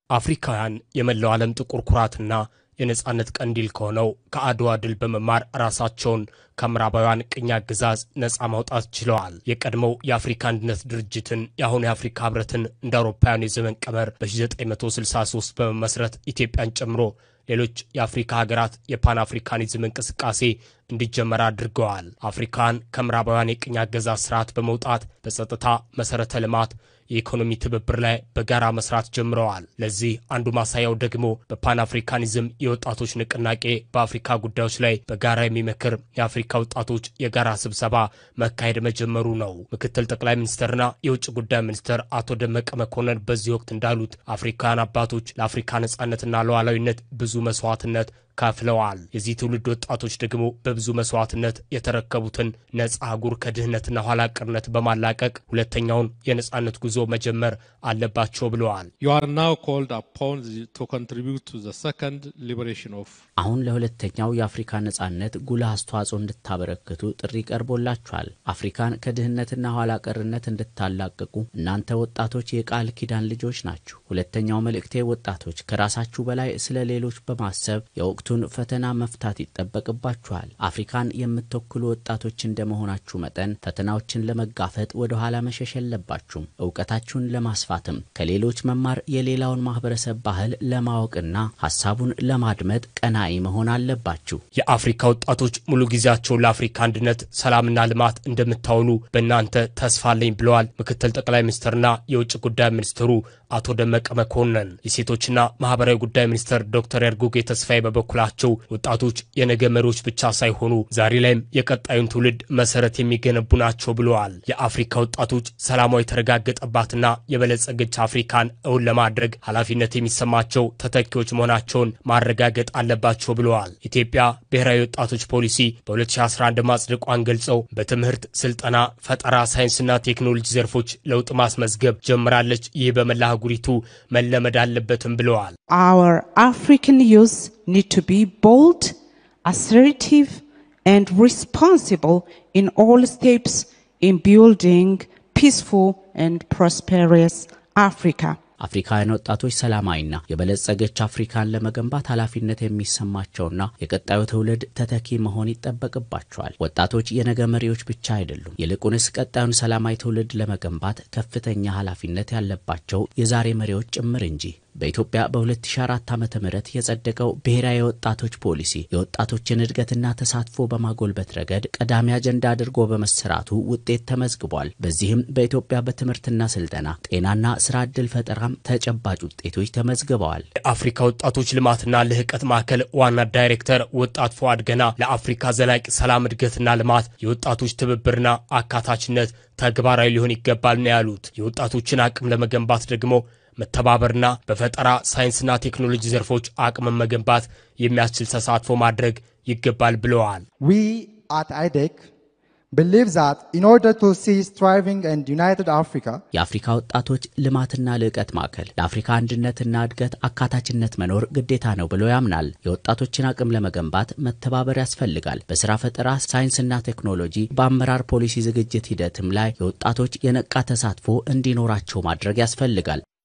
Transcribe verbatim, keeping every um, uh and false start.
አፍሪካውያን የመላው ዓለም ጥቁር ኩራትና የነጻነት ቀንዲል ከሆነው ከአድዋ ድል በመማር ራሳቸውን ከምዕራባውያን ቅኝ አገዛዝ ነጻ ማውጣት ችለዋል። የቀድሞው የአፍሪካ አንድነት ድርጅትን የአሁኑ የአፍሪካ ህብረትን እንደ አውሮፓውያን የዘመን ቀመር በ1963 በመመስረት ኢትዮጵያን ጨምሮ ሌሎች የአፍሪካ ሀገራት የፓን-አፍሪካኒዝም እንቅስቃሴ እንዲጀመር አድርገዋል። አፍሪካን ከምዕራባውያን የቅኝ አገዛዝ ስርዓት በመውጣት በጸጥታ መሰረተ ልማት የኢኮኖሚ ትብብር ላይ በጋራ መስራት ጀምረዋል። ለዚህ አንዱ ማሳያው ደግሞ በፓን-አፍሪካኒዝም የወጣቶች ንቅናቄ በአፍሪካ ጉዳዮች ላይ በጋራ የሚመክር የአፍሪካ ወጣቶች የጋራ ስብሰባ መካሄድ መጀመሩ ነው። ምክትል ጠቅላይ ሚኒስትርና የውጭ ጉዳይ ሚኒስትር አቶ ደመቀ መኮንን በዚህ ወቅት እንዳሉት አፍሪካን አባቶች ለአፍሪካ ነጻነትና ሉዓላዊነት ብዙ መስዋዕትነት ከፍለዋል። የዚህ ትውልድ ወጣቶች ደግሞ በብዙ መስዋዕትነት የተረከቡትን ነጻ አህጉር ከደህንነትና ኋላቀርነት በማላቀቅ ሁለተኛውን የነጻነት ጉዞ መጀመር አለባቸው ብለዋል። You are now called upon to contribute to the second liberation of አሁን ለሁለተኛው የአፍሪካ ነጻነት ጉልህ አስተዋጽኦ እንድታበረክቱ ጥሪ ቀርቦላችኋል። አፍሪካን ከደህንነትና ኋላቀርነት እንድታላቀቁ እናንተ ወጣቶች የቃል ኪዳን ልጆች ናችሁ። ሁለተኛው መልእክቴ ወጣቶች ከራሳችሁ በላይ ስለ ሌሎች በማሰብ የወቅቱን ፈተና መፍታት ይጠበቅባችኋል። አፍሪካን የምትወክሉ ወጣቶች እንደመሆናችሁ መጠን ፈተናዎችን ለመጋፈጥ ወደ ኋላ መሸሽ የለባችሁም። ዕውቀታችሁን ለማስፋትም ከሌሎች መማር የሌላውን ማህበረሰብ ባህል ለማወቅና ሐሳቡን ለማድመጥ ቀናኢ መሆን አለባችሁ። የአፍሪካ ወጣቶች ሙሉ ጊዜያቸውን ለአፍሪካ አንድነት ሰላምና ልማት እንደምታውሉ በእናንተ ተስፋ አለኝ ብለዋል ምክትል ጠቅላይ ሚኒስትርና የውጭ ጉዳይ ሚኒስትሩ አቶ ደመቀ መኮንን። የሴቶችና ማህበራዊ ጉዳይ ሚኒስትር ዶክተር ኤርጎጌ ተስፋዬ በበኩላቸው ወጣቶች የነገ መሪዎች ብቻ ሳይሆኑ ዛሬ ላይም የቀጣዩን ትውልድ መሰረት የሚገነቡ ናቸው ብለዋል። የአፍሪካ ወጣቶች ሰላማዊ ተረጋገጠባትና የበለጸገች አፍሪካን እውን ለማድረግ ኃላፊነት የሚሰማቸው ተተኪዎች መሆናቸውን ማረጋገጥ አለባቸው ብለዋል። ኢትዮጵያ ብሔራዊ ወጣቶች ፖሊሲ በ2011 ማጽደቋን ገልጸው በትምህርት ስልጠና፣ ፈጠራ፣ ሳይንስና ቴክኖሎጂ ዘርፎች ለውጥ ማስመዝገብ ጀምራለች። ይህ በመላ አህጉሪቱ መለመድ አለበትም ብለዋል። Our African youth need to be bold, assertive and responsible in all steps in building peaceful and prosperous Africa. አፍሪካውያን ወጣቶች ሰላማዊና የበለጸገች አፍሪካን ለመገንባት ኃላፊነት የሚሰማቸውና የቀጣዩ ትውልድ ተተኪ መሆን ይጠበቅባቸዋል። ወጣቶች የነገ መሪዎች ብቻ አይደሉም፣ ይልቁንስ ቀጣዩን ሰላማዊ ትውልድ ለመገንባት ከፍተኛ ኃላፊነት ያለባቸው የዛሬ መሪዎች ጭምር እንጂ። በኢትዮጵያ በ2004 ዓመተ ምህረት የጸደቀው ብሔራዊ ወጣቶች ፖሊሲ የወጣቶችን እድገትና ተሳትፎ በማጎልበት ረገድ ቀዳሚ አጀንዳ አድርጎ በመሰራቱ ውጤት ተመዝግቧል። በዚህም በኢትዮጵያ በትምህርትና ስልጠና፣ ጤናና ስራ ዕድል ፈጠራም ተጨባጭ ውጤቶች ተመዝግበዋል። የአፍሪካ ወጣቶች ልማትና ልህቀት ማዕከል ዋና ዳይሬክተር ወጣት ፏድ ገና ለአፍሪካ ዘላቂ ሰላም እድገትና ልማት የወጣቶች ትብብርና አካታችነት ተግባራዊ ሊሆን ይገባል ነው ያሉት። የወጣቶችን አቅም ለመገንባት ደግሞ መተባበርና በፈጠራ ሳይንስና ቴክኖሎጂ ዘርፎች አቅም መገንባት የሚያስችል ተሳትፎ ማድረግ ይገባል ብለዋል። We at I D E C believe that in order to see thriving and united Africa የአፍሪካ ወጣቶች ልማትና ልህቀት ማዕከል ለአፍሪካ አንድነትና እድገት አካታችነት መኖር ግዴታ ነው ብሎ ያምናል። የወጣቶችን አቅም ለመገንባት መተባበር ያስፈልጋል። በስራ ፈጠራ ሳይንስና ቴክኖሎጂ በአመራር ፖሊሲ ዝግጅት ሂደትም ላይ የወጣቶች የነቃ ተሳትፎ እንዲኖራቸው ማድረግ ያስፈልጋል።